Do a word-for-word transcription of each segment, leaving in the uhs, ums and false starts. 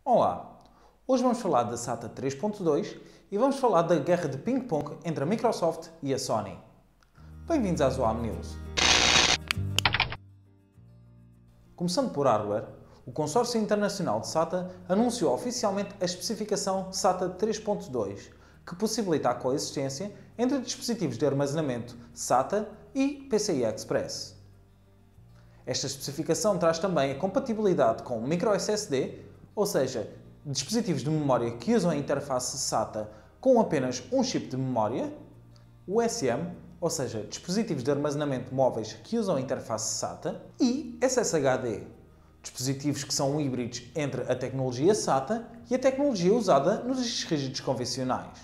Olá! Hoje vamos falar da SATA três ponto dois e vamos falar da guerra de ping-pong entre a Microsoft e a Sony. Bem-vindos à Zoom News! Começando por hardware, o consórcio internacional de SATA anunciou oficialmente a especificação SATA três ponto dois, que possibilita a coexistência entre dispositivos de armazenamento SATA e P C I Express. Esta especificação traz também a compatibilidade com microSSD, ou seja, dispositivos de memória que usam a interface SATA com apenas um chip de memória, U S M, ou seja, dispositivos de armazenamento móveis que usam a interface SATA, e S S H D, dispositivos que são híbridos entre a tecnologia SATA e a tecnologia usada nos discos rígidos convencionais.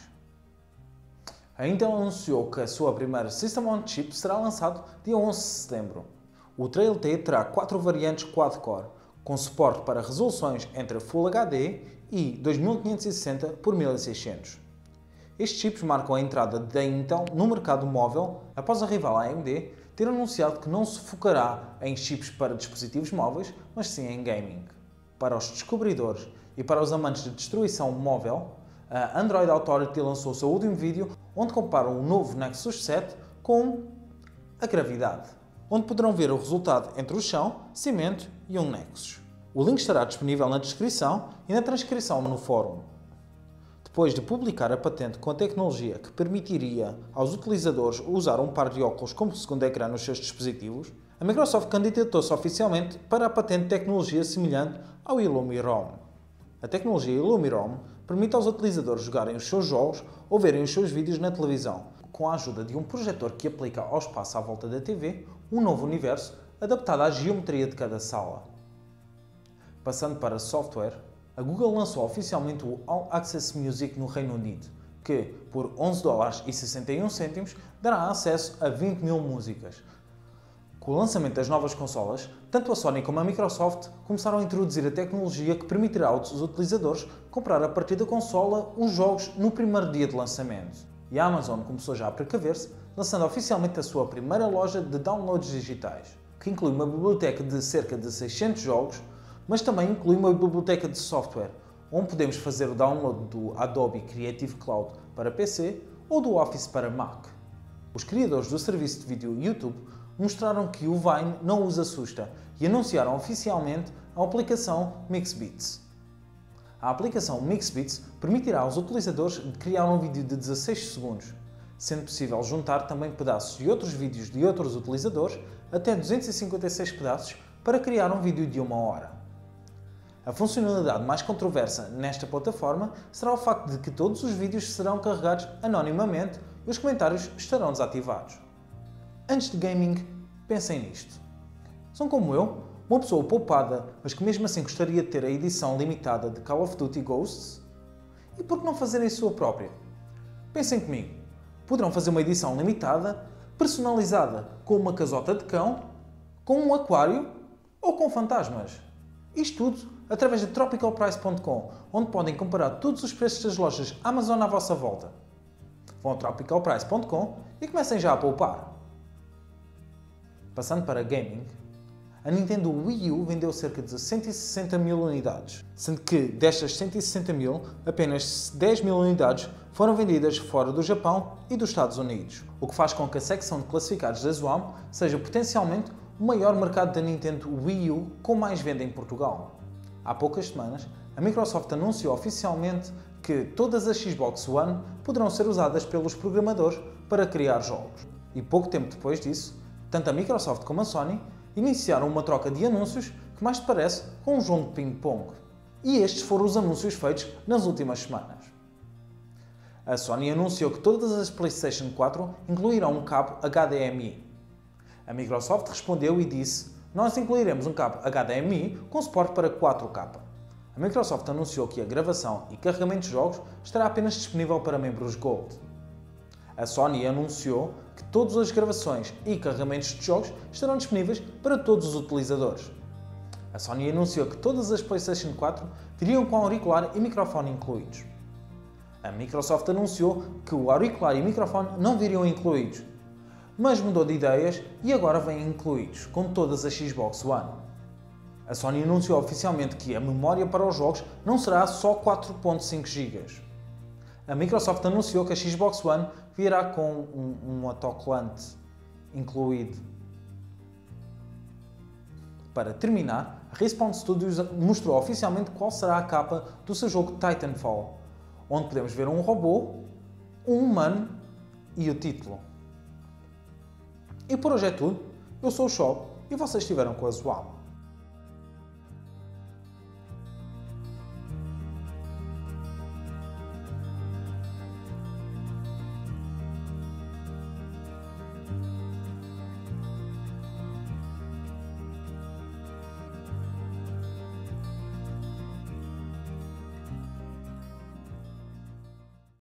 A Intel anunciou que a sua primeira System on Chip será lançado dia onze de setembro. O Trail T terá quatro variantes quad-core, com suporte para resoluções entre Full H D e dois mil quinhentos e sessenta por mil e seiscentos. Estes chips marcam a entrada da Intel no mercado móvel após a rival A M D ter anunciado que não se focará em chips para dispositivos móveis, mas sim em gaming. Para os descobridores e para os amantes de destruição móvel, a Android Authority lançou o seu último vídeo onde compara o novo Nexus sete com a gravidade, onde poderão ver o resultado entre o chão, cimento e um Nexus. O link estará disponível na descrição e na transcrição no fórum. Depois de publicar a patente com a tecnologia que permitiria aos utilizadores usar um par de óculos como segundo ecrã nos seus dispositivos, a Microsoft candidatou-se oficialmente para a patente de tecnologia semelhante ao Illumirom. A tecnologia Illumirom permite aos utilizadores jogarem os seus jogos ou verem os seus vídeos na televisão, com a ajuda de um projetor que aplica ao espaço à volta da T V um novo universo adaptado à geometria de cada sala. Passando para software, a Google lançou oficialmente o All Access Music no Reino Unido, que, por onze dólares e sessenta e um cêntimos, dará acesso a vinte mil músicas. Com o lançamento das novas consolas, tanto a Sony como a Microsoft começaram a introduzir a tecnologia que permitirá aos utilizadores comprar a partir da consola os jogos no primeiro dia de lançamento. E a Amazon começou já a precaver-se, lançando oficialmente a sua primeira loja de downloads digitais, que inclui uma biblioteca de cerca de seiscentos jogos, mas também inclui uma biblioteca de software, onde podemos fazer o download do Adobe Creative Cloud para P C ou do Office para Mac. Os criadores do serviço de vídeo YouTube mostraram que o Vine não os assusta e anunciaram oficialmente a aplicação MixBeats. A aplicação MixBeats permitirá aos utilizadores criar um vídeo de dezasseis segundos, sendo possível juntar também pedaços de outros vídeos de outros utilizadores, até duzentos e cinquenta e seis pedaços, para criar um vídeo de uma hora. A funcionalidade mais controversa nesta plataforma será o facto de que todos os vídeos serão carregados anonimamente e os comentários estarão desativados. Antes de gaming, pensem nisto. São como eu, uma pessoa poupada, mas que mesmo assim gostaria de ter a edição limitada de Call of Duty Ghosts? E por que não fazerem a sua própria? Pensem comigo. Poderão fazer uma edição limitada, personalizada, com uma casota de cão, com um aquário ou com fantasmas. Isto tudo através de tropical price ponto com, onde podem comparar todos os preços das lojas Amazon à vossa volta. Vão a tropical price ponto com e comecem já a poupar. Passando para gaming, a Nintendo Wii U vendeu cerca de cento e sessenta mil unidades, sendo que destas cento e sessenta mil, apenas dez mil unidades foram vendidas fora do Japão e dos Estados Unidos, o que faz com que a secção de classificados da Zoom seja potencialmente o maior mercado da Nintendo Wii U com mais venda em Portugal. Há poucas semanas, a Microsoft anunciou oficialmente que todas as Xbox One poderão ser usadas pelos programadores para criar jogos. E pouco tempo depois disso, tanto a Microsoft como a Sony iniciaram uma troca de anúncios que mais te parece com um jogo de ping-pong. E estes foram os anúncios feitos nas últimas semanas. A Sony anunciou que todas as PlayStation quatro incluirão um cabo H D M I. A Microsoft respondeu e disse: nós incluiremos um cabo H D M I com suporte para quatro K. A Microsoft anunciou que a gravação e carregamento de jogos estará apenas disponível para membros Gold. A Sony anunciou que todas as gravações e carregamentos de jogos estarão disponíveis para todos os utilizadores. A Sony anunciou que todas as PlayStation quatro viriam com auricular e microfone incluídos. A Microsoft anunciou que o auricular e microfone não viriam incluídos, mas mudou de ideias e agora vêm incluídos com todas as Xbox One. A Sony anunciou oficialmente que a memória para os jogos não será só quatro ponto cinco gigas. A Microsoft anunciou que a Xbox One virá com um, um autocolante incluído. Para terminar, a Respawn Studios mostrou oficialmente qual será a capa do seu jogo Titanfall, onde podemos ver um robô, um humano e o título. E por hoje é tudo. Eu sou o Shop e vocês estiveram com a Zoal.